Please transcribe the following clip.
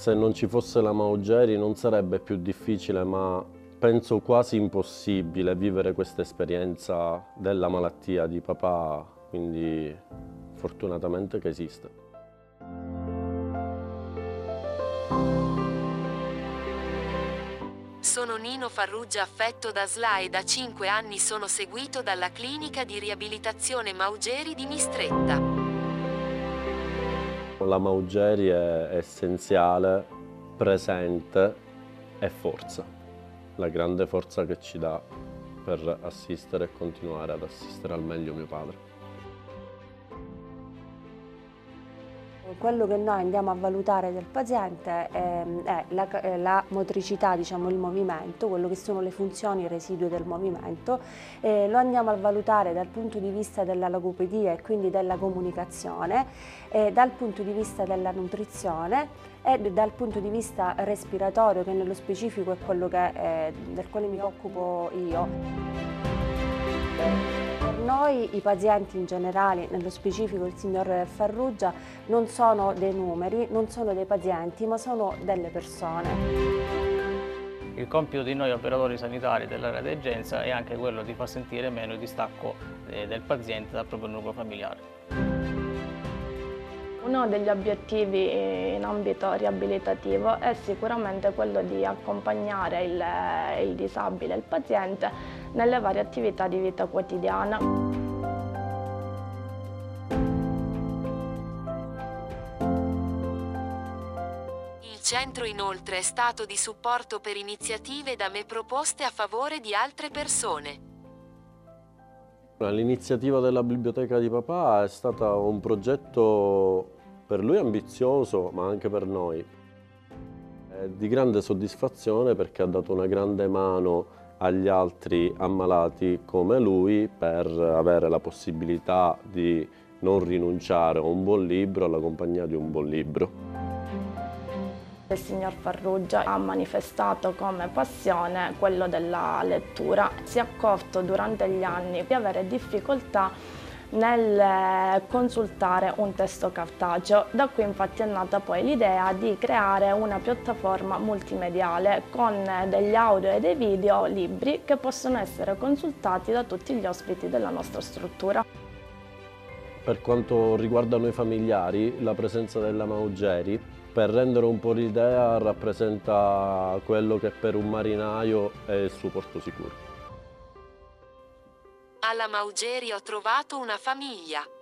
Se non ci fosse la Maugeri non sarebbe più difficile, ma penso quasi impossibile vivere questa esperienza della malattia di papà, quindi fortunatamente che esiste. Sono Nino Farrugia, affetto da SLA e da 5 anni sono seguito dalla clinica di riabilitazione Maugeri di Mistretta. La Maugeri è essenziale, presente e forza, la grande forza che ci dà per assistere e continuare ad assistere al meglio mio padre. Quello che noi andiamo a valutare del paziente è la motricità, diciamo, il movimento, quello che sono le funzioni residue del movimento, lo andiamo a valutare dal punto di vista della logopedia e quindi della comunicazione, dal punto di vista della nutrizione e dal punto di vista respiratorio, che nello specifico è quello del quale mi occupo io. Per noi i pazienti in generale, nello specifico il signor Farrugia, non sono dei numeri, non sono dei pazienti, ma sono delle persone. Il compito di noi operatori sanitari dell'area d'urgenza è anche quello di far sentire meno il distacco del paziente dal proprio nucleo familiare. Uno degli obiettivi in ambito riabilitativo è sicuramente quello di accompagnare il disabile, il paziente, nelle varie attività di vita quotidiana. Il centro inoltre è stato di supporto per iniziative da me proposte a favore di altre persone. L'iniziativa della biblioteca di papà è stata un progetto per lui ambizioso, ma anche per noi. È di grande soddisfazione perché ha dato una grande mano agli altri ammalati come lui per avere la possibilità di non rinunciare a un buon libro alla compagnia di un buon libro. Il signor Farrugia ha manifestato come passione quello della lettura. Si è accorto durante gli anni di avere difficoltà nel consultare un testo cartaceo. Da qui infatti è nata poi l'idea di creare una piattaforma multimediale con degli audio e dei video libri che possono essere consultati da tutti gli ospiti della nostra struttura. Per quanto riguarda noi familiari, la presenza della Maugeri, per rendere un po' l'idea, rappresenta quello che per un marinaio è il suo porto sicuro. Alla Maugeri ho trovato una famiglia.